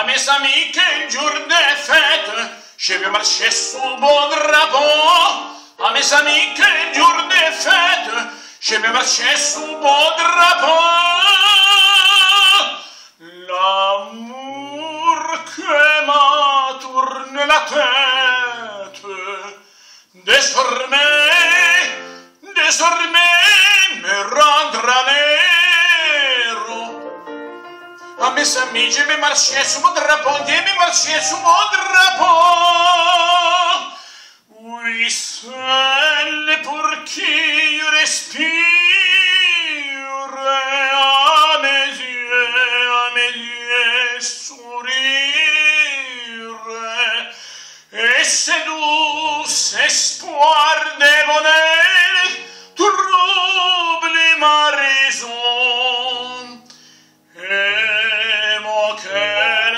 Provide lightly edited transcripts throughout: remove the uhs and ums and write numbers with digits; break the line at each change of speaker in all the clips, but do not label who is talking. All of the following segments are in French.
mes amis, quel jour de fête, je vais marcher sous mon drapeau. À mes amis, quel jour de fête, je vais marcher sous mon drapeau. L'amour que m'a tourné la tête, désormais me rendra nero. À mes amis, je vais marcher sous mon drapeau, je vais marcher sous mon drapeau. Oui, celle pour qui je respire, à mes yeux sourire, et ce doux espoir de bonheur trouble ma raison. Et mon cœur,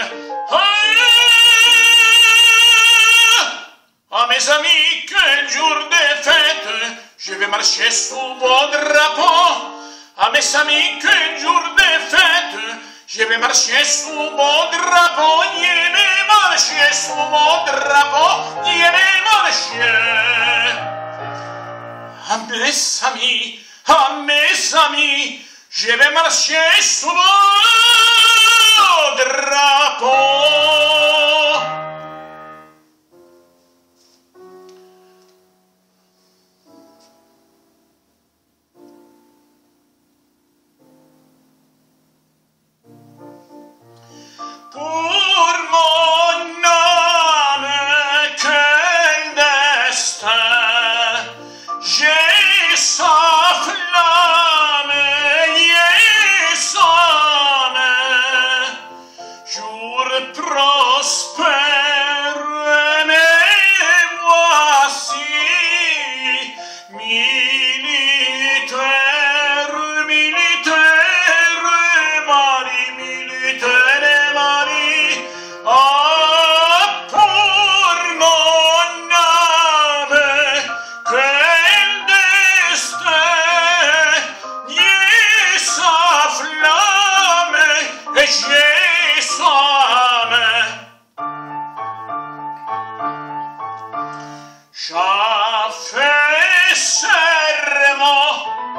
à mes amis, quel jour de fête, je vais marcher sous mon drapeau. À mes amis, quel jour de fête, je vais marcher sous mon drapeau. Je vais marcher sous mon drapeau. Je vais marcher. À mes amis, je vais marcher sous mon drapeau. Pour mon âme, quel destin, j'ai sa flamme, jour prospère, mais voici, militaire, Marie, militaire, Marie, ah, pour mon âme, quel destin, j'ai sa flamme, et j'ai sa main. J'ai fait serment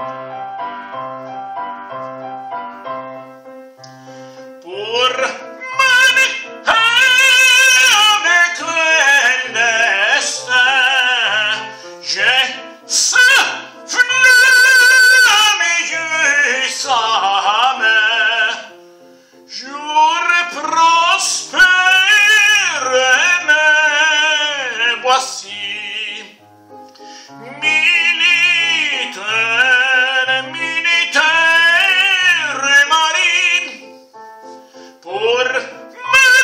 pour mon âme, quel destin, j'ai sa flamme, j'ai sa main. Jour prospère, mais voici, militaire, Marie, pour mon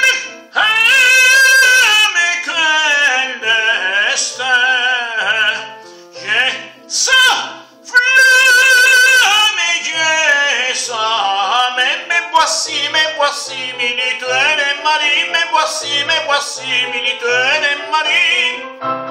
âme, quel destin, j'ai sa flamme, j'ai sa main. Mais voici, militaire, Marie, mais voici, militaire, Marie.